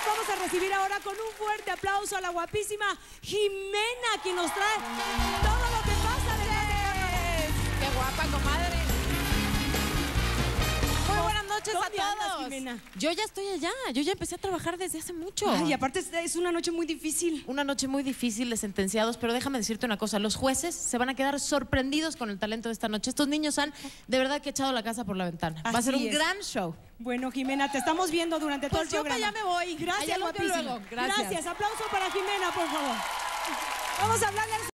vamos a recibir ahora con un fuerte aplauso a la guapísima Jimena, quien nos trae todo lo que pasa de ¡Qué guapa, comadre! Muy buenas noches a ¿Dónde andas, todos. Jimena? Yo ya estoy allá. Yo ya empecé a trabajar desde hace mucho. Ay, y aparte es una noche muy difícil. Una noche muy difícil de sentenciados, pero déjame decirte una cosa. Los jueces se van a quedar sorprendidos con el talento de esta noche. Estos niños han de verdad que echado la casa por la ventana. Va a ser un gran show. Bueno, Jimena, te estamos viendo durante todo el Pues yo programa. para allá me voy. Gracias, Allá los veo guapísima. luego. Gracias. Gracias. Aplauso para Jimena, por favor. Vamos a hablarle al